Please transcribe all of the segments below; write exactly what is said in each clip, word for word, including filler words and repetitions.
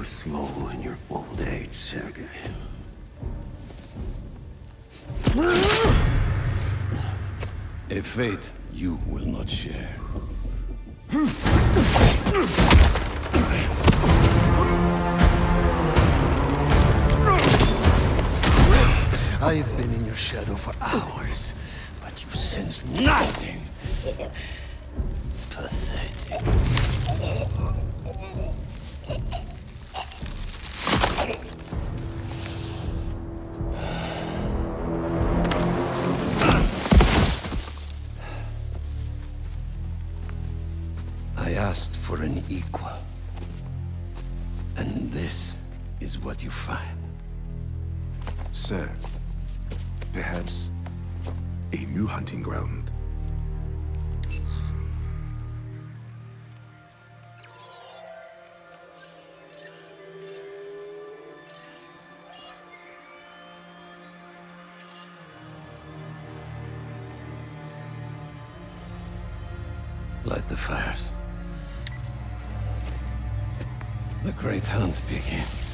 slow in your old age, Sergei. A fate you will not share. I've been in your shadow for hours, but you sense nothing. Pathetic. I asked for an equal. And this is what you find. Sir, perhaps a new hunting ground. Light the fires. The great hunt begins.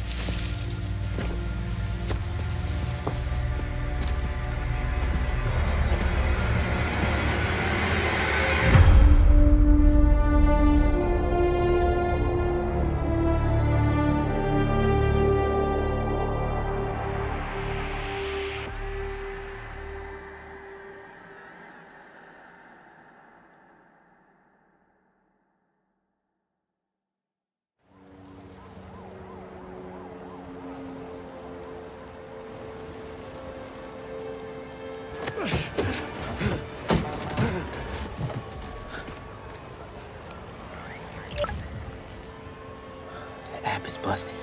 The app is busted.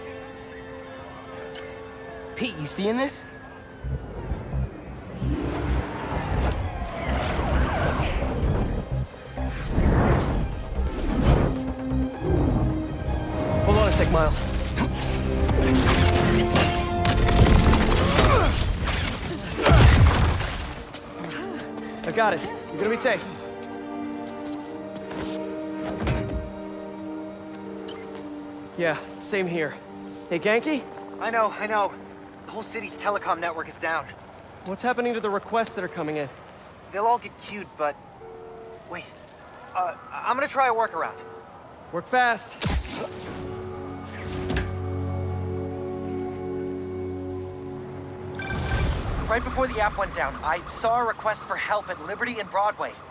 Pete, you seeing this? Hold on a sec, Miles. I got it. You're gonna be safe. Yeah, same here. Hey, Genki? I know, I know. The whole city's telecom network is down. What's happening to the requests that are coming in? They'll all get queued, but... Wait. Uh, I'm gonna try a workaround. Work fast. Right before the app went down, I saw a request for help at Liberty and Broadway.